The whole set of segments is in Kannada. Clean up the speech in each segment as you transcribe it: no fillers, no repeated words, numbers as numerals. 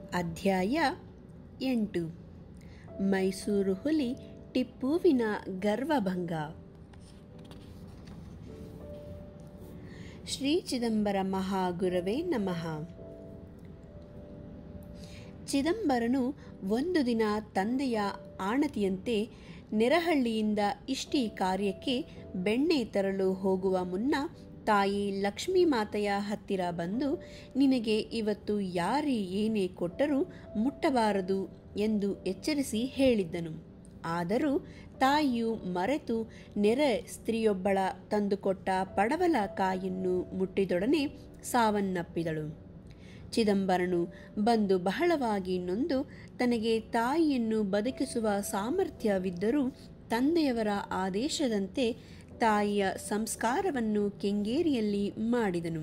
ಅಧ್ಯಾಯ 8. ಮೈಸೂರು ಹುಲಿ ಟಿಪ್ಪುವಿನ ಗರ್ವಭಂಗ. ಶ್ರೀ ಚಿದಂಬರ ಮಹಾಗುರವೇ ನಮಃ. ಚಿದಂಬರನು ಒಂದು ದಿನ ತಂದೆಯ ಆಣತಿಯಂತೆ ನೆರಹಳ್ಳಿಯಿಂದ ಇಷ್ಟಿ ಕಾರ್ಯಕ್ಕೆ ಬೆಣ್ಣೆ ತರಲು ಹೋಗುವ ಮುನ್ನ ತಾಯಿ ಲಕ್ಷ್ಮೀ ಮಾತೆಯ ಹತ್ತಿರ ಬಂದು, ನಿನಗೆ ಇವತ್ತು ಯಾರೇ ಏನೇ ಕೊಟ್ಟರೂ ಮುಟ್ಟಬಾರದು ಎಂದು ಎಚ್ಚರಿಸಿ ಹೇಳಿದ್ದನು. ಆದರೂ ತಾಯಿಯು ಮರೆತು ನೆರೆ ಸ್ತ್ರೀಯೊಬ್ಬಳ ತಂದುಕೊಟ್ಟ ಪಡವಲಕಾಯನ್ನು ಮುಟ್ಟಿದೊಡನೆ ಸಾವನ್ನಪ್ಪಿದಳು. ಚಿದಂಬರನು ಬಂದು ಬಹಳವಾಗಿ ನೊಂದು, ತನಗೆ ತಾಯಿಯನ್ನು ಬದುಕಿಸುವ ಸಾಮರ್ಥ್ಯವಿದ್ದರೂ ತಂದೆಯವರ ಆದೇಶದಂತೆ ತಾಯಿಯ ಸಂಸ್ಕಾರವನ್ನು ಕೆಂಗೇರಿಯಲ್ಲಿ ಮಾಡಿದನು.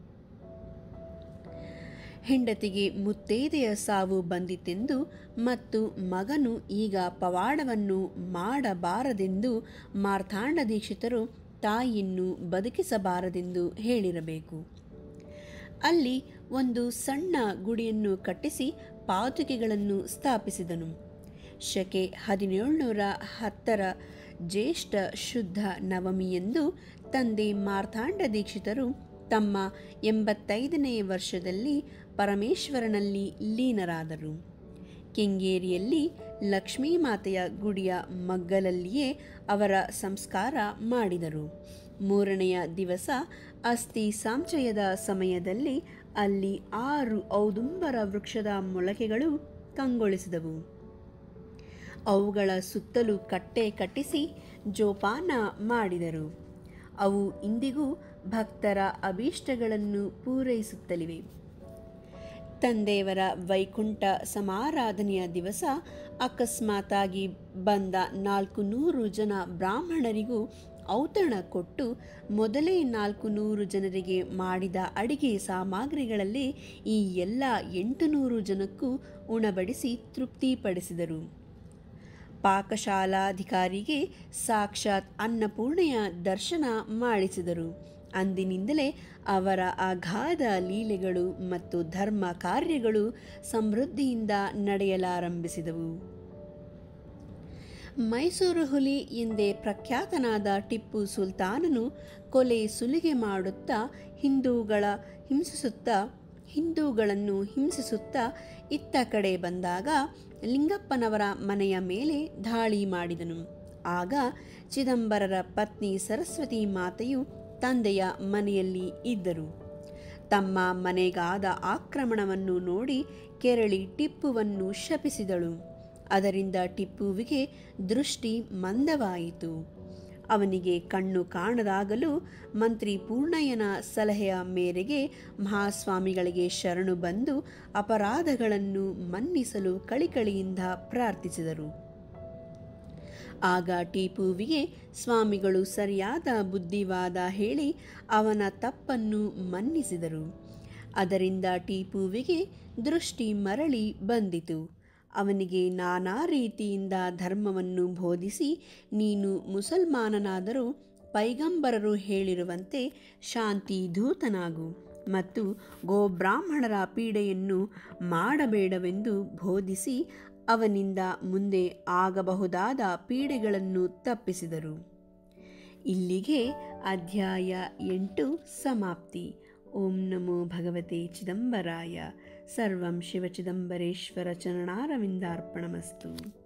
ಹೆಂಡತಿಗೆ ಮುತ್ತೈದೆಯ ಸಾವು ಬಂದಿತೆಂದು ಮತ್ತು ಮಗನು ಈಗ ಪವಾಡವನ್ನು ಮಾಡಬಾರದೆಂದು ಮಾರ್ತಾಂಡ ದೀಕ್ಷಿತರು ತಾಯಿಯನ್ನು ಬದುಕಿಸಬಾರದೆಂದು ಹೇಳಿರಬೇಕು. ಅಲ್ಲಿ ಒಂದು ಸಣ್ಣ ಗುಡಿಯನ್ನು ಕಟ್ಟಿಸಿ ಪಾದುಕೆಗಳನ್ನು ಸ್ಥಾಪಿಸಿದನು. ಶಕೆ 1710 ಜ್ಯೇಷ್ಠ ಶುದ್ಧ ನವಮಿಯಂದು ತಂದೆ ಮಾರ್ತಾಂಡ ದೀಕ್ಷಿತರು ತಮ್ಮ 85ನೇ ವರ್ಷದಲ್ಲಿ ಪರಮೇಶ್ವರನಲ್ಲಿ ಲೀನರಾದರು. ಕೆಂಗೇರಿಯಲ್ಲಿ ಲಕ್ಷ್ಮೀ ಮಾತೆಯ ಗುಡಿಯ ಮಗ್ಗಲಲ್ಲಿಯೇ ಅವರ ಸಂಸ್ಕಾರ ಮಾಡಿದರು. 3ನೆಯ ದಿವಸ ಅಸ್ಥಿ ಸಂಚಯದ ಸಮಯದಲ್ಲಿ ಅಲ್ಲಿ 6 ಔದುಂಬರ ವೃಕ್ಷದ ಮೊಳಕೆಗಳು ಕಂಗೊಳಿಸಿದವು. ಅವುಗಳ ಸುತ್ತಲೂ ಕಟ್ಟೆ ಕಟ್ಟಿಸಿ ಜೋಪಾನ ಮಾಡಿದರು. ಅವು ಇಂದಿಗೂ ಭಕ್ತರ ಅಭೀಷ್ಟಗಳನ್ನು ಪೂರೈಸುತ್ತಲಿವೆ. ತಂದೆಯವರ ವೈಕುಂಠ ಸಮಾರಾಧನೆಯ ದಿವಸ ಅಕಸ್ಮಾತಾಗಿ ಬಂದ 400 ಜನ ಬ್ರಾಹ್ಮಣರಿಗೂ ಔತಣ ಕೊಟ್ಟು ಮೊದಲೇ 400 ಜನರಿಗೆ ಮಾಡಿದ ಅಡಿಗೆ ಸಾಮಗ್ರಿಗಳಲ್ಲಿ ಈ ಎಲ್ಲ 800 ಜನಕ್ಕೂ ಉಣಬಡಿಸಿ ತೃಪ್ತಿಪಡಿಸಿದರು. ಪಾಕಶಾಲಾಧಿಕಾರಿಗೆ ಸಾಕ್ಷಾತ್ ಅನ್ನಪೂರ್ಣೆಯ ದರ್ಶನ ಮಾಡಿಸಿದರು. ಅಂದಿನಿಂದಲೇ ಅವರ ಅಗಾಧ ಲೀಲೆಗಳು ಮತ್ತು ಧರ್ಮ ಕಾರ್ಯಗಳು ಸಮೃದ್ಧಿಯಿಂದ ನಡೆಯಲಾರಂಭಿಸಿದವು. ಮೈಸೂರು ಹುಲಿ ಎಂದೇ ಪ್ರಖ್ಯಾತನಾದ ಟಿಪ್ಪು ಸುಲ್ತಾನನು ಕೊಲೆ ಸುಲಿಗೆ ಮಾಡುತ್ತಾ ಹಿಂದೂಗಳನ್ನು ಹಿಂಸಿಸುತ್ತಾ ಇತ್ತ ಕಡೆ ಬಂದಾಗ ಲಿಂಗಪ್ಪನವರ ಮನೆಯ ಮೇಲೆ ದಾಳಿ ಮಾಡಿದನು. ಆಗ ಚಿದಂಬರರ ಪತ್ನಿ ಸರಸ್ವತಿ ಮಾತೆಯು ತಂದೆಯ ಮನೆಯಲ್ಲಿ ಇದ್ದರು. ತಮ್ಮ ಮನೆಗಾದ ಆಕ್ರಮಣವನ್ನು ನೋಡಿ ಕೆರಳಿ ಟಿಪ್ಪುವನ್ನು ಶಪಿಸಿದಳು. ಅದರಿಂದ ಟಿಪ್ಪುವಿಗೆ ದೃಷ್ಟಿ ಮಂದವಾಯಿತು. ಅವನಿಗೆ ಕಣ್ಣು ಕಾಣದಾಗಲೂ ಮಂತ್ರಿ ಪೂರ್ಣಯ್ಯನ ಸಲಹೆಯ ಮೇರೆಗೆ ಮಹಾಸ್ವಾಮಿಗಳಿಗೆ ಶರಣು ಬಂದು ಅಪರಾಧಗಳನ್ನು ಮನ್ನಿಸಲು ಕಳಿಕಳಿಯಿಂದ ಪ್ರಾರ್ಥಿಸಿದರು. ಆಗ ಟಿಪ್ಪುವಿಗೆ ಸ್ವಾಮಿಗಳು ಸರಿಯಾದ ಬುದ್ಧಿವಾದ ಹೇಳಿ ಅವನ ತಪ್ಪನ್ನು ಮನ್ನಿಸಿದರು. ಅದರಿಂದ ಟಿಪ್ಪುವಿಗೆ ದೃಷ್ಟಿ ಮರಳಿ ಬಂದಿತು. ಅವನಿಗೆ ನಾನಾ ರೀತಿಯಿಂದ ಧರ್ಮವನ್ನು ಬೋಧಿಸಿ, ನೀನು ಮುಸಲ್ಮಾನನಾದರೂ ಪೈಗಂಬರರು ಹೇಳಿರುವಂತೆ ಶಾಂತಿ ದೂತನಾಗು ಮತ್ತು ಗೋಬ್ರಾಹ್ಮಣರ ಪೀಡೆಯನ್ನು ಮಾಡಬೇಡವೆಂದು ಬೋಧಿಸಿ ಅವನಿಂದ ಮುಂದೆ ಆಗಬಹುದಾದ ಪೀಡೆಗಳನ್ನು ತಪ್ಪಿಸಿದರು. ಇಲ್ಲಿಗೆ ಅಧ್ಯಾಯ 8 ಸಮಾಪ್ತಿ. ಓಂ ನಮೋ ಭಗವತೆ ಚಿದಂಬರಾಯ. ಸರ್ವಂ ಶಿವಚಿದಂಬರೇಶ್ವರ ಚರಣಾರವಿಂದಾರ್ಪಣಮಸ್ತು.